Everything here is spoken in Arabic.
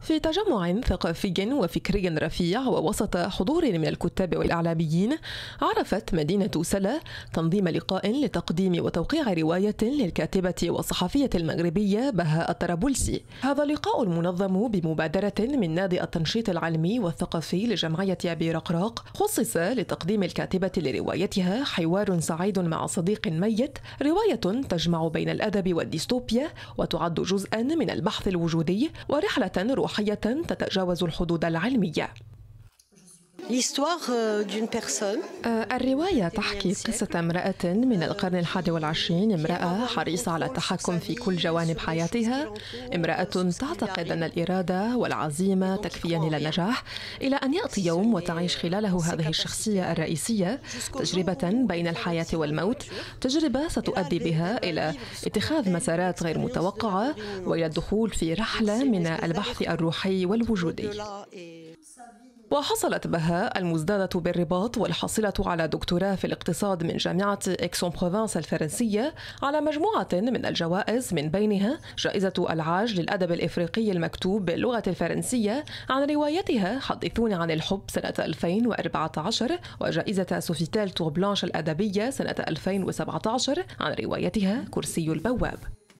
في تجمع ثقافي وفكري رفيع ووسط حضور من الكتاب والإعلاميين، عرفت مدينة سلا تنظيم لقاء لتقديم وتوقيع رواية للكاتبة والصحفية المغربية بهاء الطرابلسي. هذا اللقاء المنظم بمبادرة من نادي التنشيط العلمي والثقافي لجمعية أبي رقراق خصص لتقديم الكاتبة لروايتها حوار سعيد مع صديق ميت، رواية تجمع بين الأدب والديستوبيا وتعد جزءا من البحث الوجودي ورحلة روحية تتجاوز الحدود العلمية. الرواية تحكي قصة امرأة من القرن 21، امرأة حريصة على التحكم في كل جوانب حياتها، امرأة تعتقد أن الإرادة والعزيمة تكفيان إلى النجاح، إلى أن يأتي يوم وتعيش خلاله هذه الشخصية الرئيسية تجربة بين الحياة والموت، تجربة ستؤدي بها إلى اتخاذ مسارات غير متوقعة وإلى الدخول في رحلة من البحث الروحي والوجودي. وحصلت بهاء المزدادة بالرباط والحاصلة على دكتوراه في الاقتصاد من جامعة إكس-أون-بروفنس الفرنسية على مجموعة من الجوائز، من بينها جائزة العاج للأدب الإفريقي المكتوب باللغة الفرنسية عن روايتها حدثوني عن الحب سنة 2014، وجائزة سوفيتيل تور بلانش الأدبية سنة 2017 عن روايتها كرسي البواب.